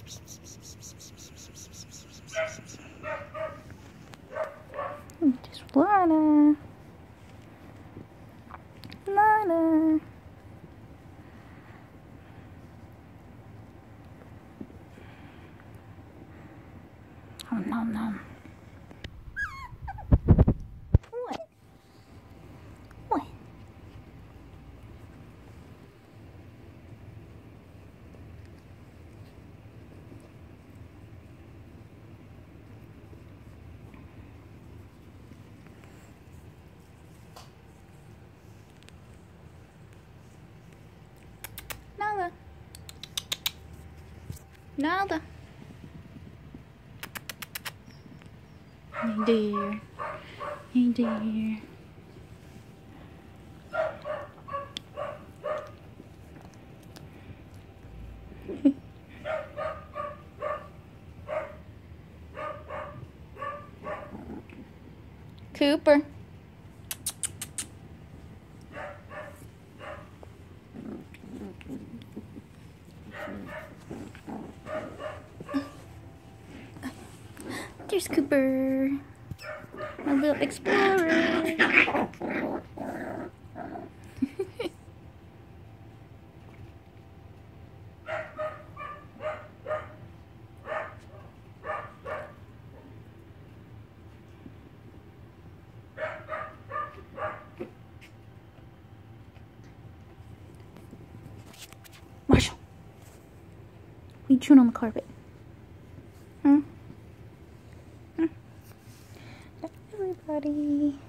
Just Lana. Lana. Oh, nom nom. What? What? Nada. Nada. Hey dear. Hey dear. Cooper. There's Cooper, my little explorer. Marshall, what are you chewing on the carpet? Hmm? Everybody.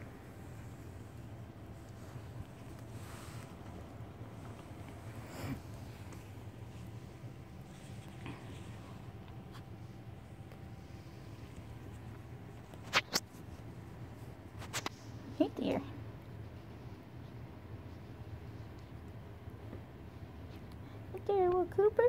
Hey there. Hey there, little Cooper.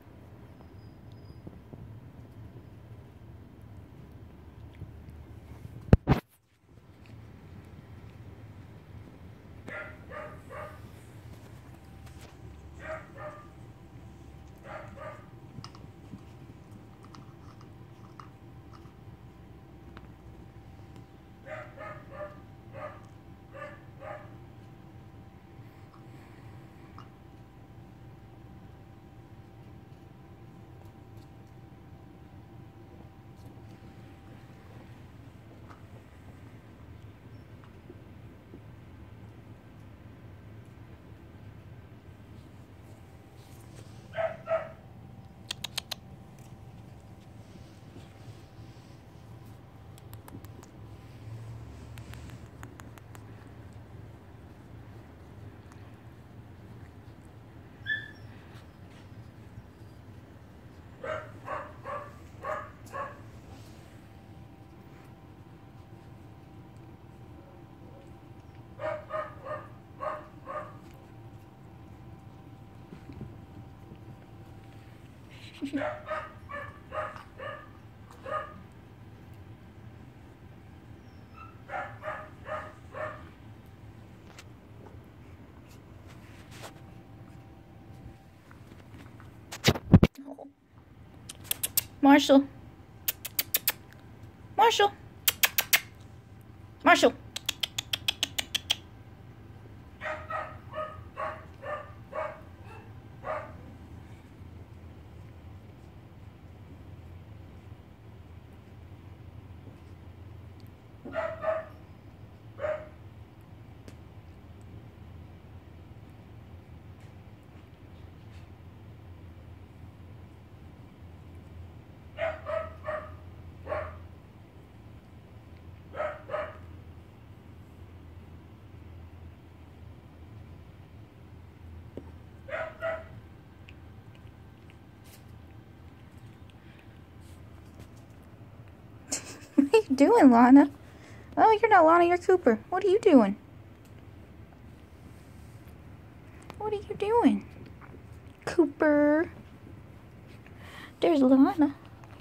Marshall. Marshall. Marshall. What are you doing, Lana? Oh, you're not Lana, you're Cooper. What are you doing? What are you doing? Cooper. There's Lana.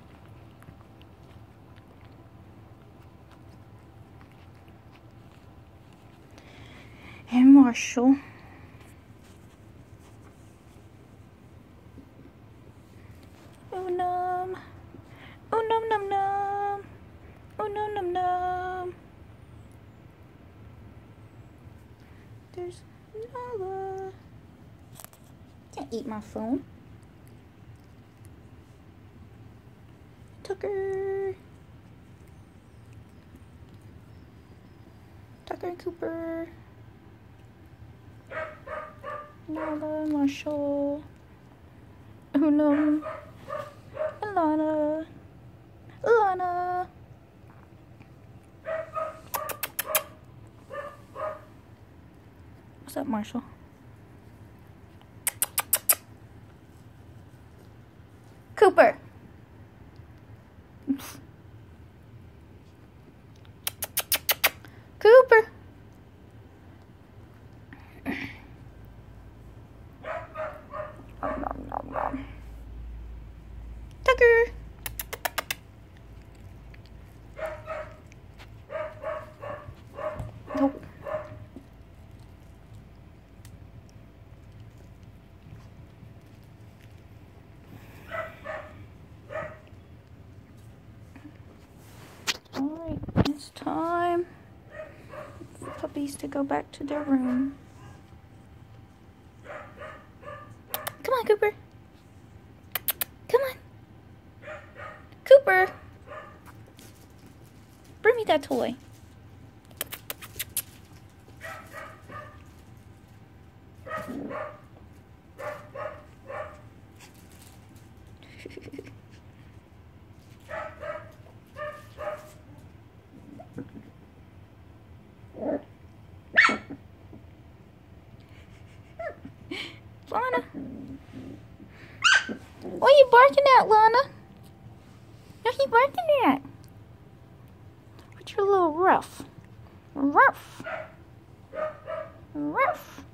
And Marshall. Oh no. Nala. Can't eat my phone. Tucker. Tucker and Cooper. Nala, Marshall. Uno. Alana. Alana. What's up, Marshall? Cooper. Cooper. Nom, nom, nom. Tucker. Nope. Alright, it's time for puppies to go back to their room. Come on, Cooper. Come on. Cooper. Bring me that toy. Lana. What are you barking at, Lana? What are you barking at? What's your little ruff? Ruff. Ruff.